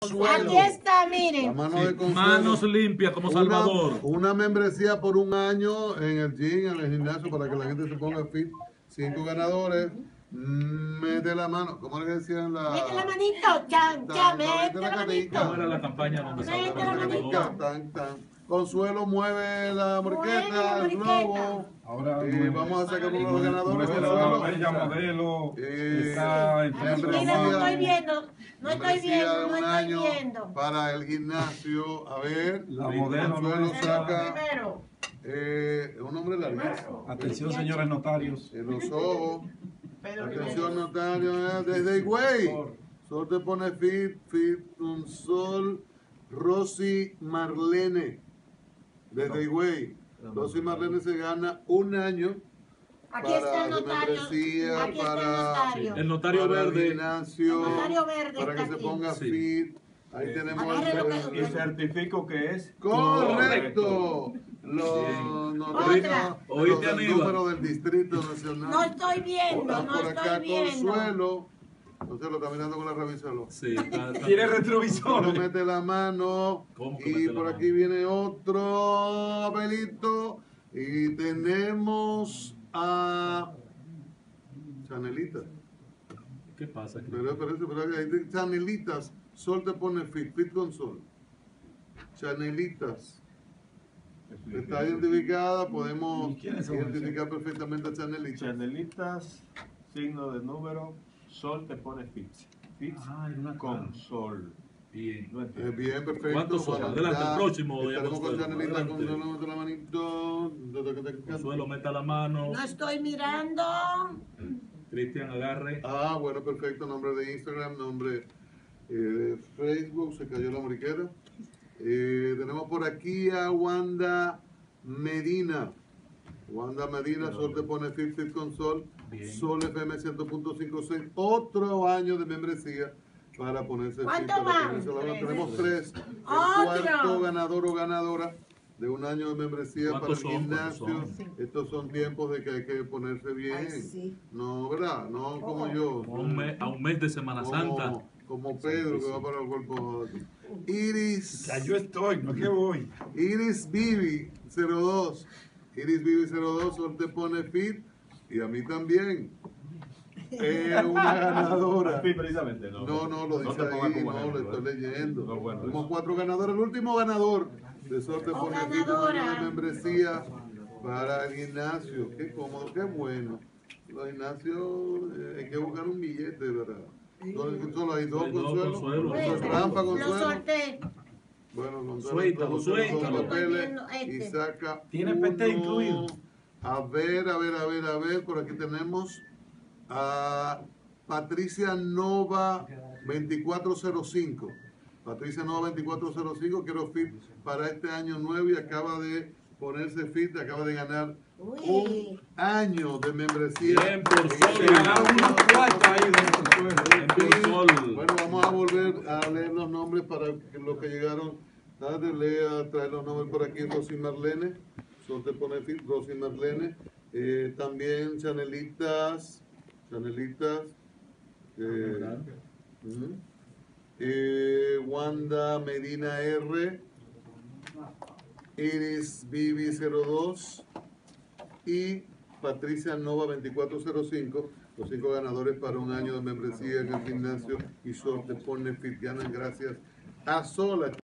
Aquí está, miren. La mano de Consuelo. Manos limpias como Salvador. Una membresía por un año en el gym, en el gimnasio, para que la gente se ponga fit. 5 ganadores. Mete la mano. ¿Cómo le decían la? Mete la manito, chan, chan, mete la manito. ¿Cómo era la campaña donde Salvador? Consuelo mueve la morqueta, el globo. Ahora Y vamos a sacar uno de los ganadores. Nuestra bella modelo está en Mira, no estoy viendo, no estoy viendo, no un estoy año viendo. para el gimnasio. A ver, La modelo Consuelo nuestra. saca Primero. un nombre larguísimo. Atención, señores notarios. En los ojos. Atención, notario. Desde Higüey. Sol te pone fit, un sol. Rosy Marlene. Desde Higüey. Rosy Marlene se gana un año. Aquí está el para notario. membresía, Aquí está el para notario. El notario para el verde. gimnasio, El notario verde para que está se aquí. ponga Sí. fit. Ahí tenemos Agarre lo que- Y certifico que es correcto. Los notarios Oíste, del Aníbal. número del Distrito Nacional. No estoy viendo, Por no acá estoy viendo. Consuelo. Consuelo está mirando con la revisora. Sí, está- tiene retrovisor. Consuelo mete la mano. ¿Cómo que Y mete la por mano? aquí viene otro papelito. Y tenemos a Chanelita. ¿Qué pasa aquí? Pero ahí dice Chanelitas. Sol te pone fit con sol. Chanelitas. Está identificada, podemos ¿Y quiénes son identificar perfectamente a Chanelitas. Chanelitas, signo de número, sol te pone fix. Fix Ay, una con sol. Bien. No entiendo. Bien, perfecto. ¿Cuántos son? Adelante, ya el próximo, doña estaremos con Consuelo. Chanelita, Adelante. Consuelo, mete la manito. Consuelo, meta la mano. No estoy mirando. Cristian, agarre. Ah, bueno, perfecto. Nombre de Instagram, nombre de Facebook. Se cayó la moriquera. Tenemos por aquí a Wanda Medina. Wanda Medina, Sol te pone fit con Sol. Bien. Sol FM 100.56. Otro año de membresía para ponerse ¿Cuánto fit. para van? ponerse la mano. Tres. Tenemos 3. El Otro. cuarto ganador o ganadora de un año de membresía para el ¿Cuántos son? gimnasio. ¿Cuántos son? Estos son tiempos de que hay que ponerse bien. Ay, sí. No, ¿verdad? No como yo. A un mes de Semana Santa. Como Pedro que va para el cuerpo. Iris. Ya yo estoy, no que voy. Iris Vivi 02. Iris Vivi 02, Sol te pone fit. Y a mí también. Una ganadora. Sí, precisamente, no. No, lo No dice te pongas ahí, como no, ejemplo, lo estoy leyendo. No, bueno, Tenemos eso. 4 ganadores. El último ganador de Sol te pone fit, un año de membresía para el gimnasio. Qué cómodo, qué bueno. Los gimnasios hay que buscar un billete, ¿verdad? Solo hay dos, Hay dos, Consuelo. Consuelo. Eso es trampa, Lo Consuelo. solté. Bueno, Consuelo, Suéltalo, todos los suéltalo. papeles Estoy viendo y este. saca ¿Tiene PT uno. incluido? A ver. Por aquí tenemos a Patricia Nova 2405. Patricia Nova 2405, quiero fit para este año nuevo y acaba de ponerse fit, acaba de ganar Uy. un año de membresía. Bien por En Sol. este Ganaron una cuarta ahí de Consuelo. Bien por Sol. Bueno, vamos a volver a leer los nombres para que los que llegaron. Dale, lea, traer los nombres por aquí. Rosy Marlene, Sol te pone fit, Rosy Marlene. También Chanelitas. Ujú. Wanda Medina R. Iris Vivi 02 y Patricia Nova 2405, los 5 ganadores para un año de membresía en el gimnasio y Sol te pone fit, ganan gracias a Sola.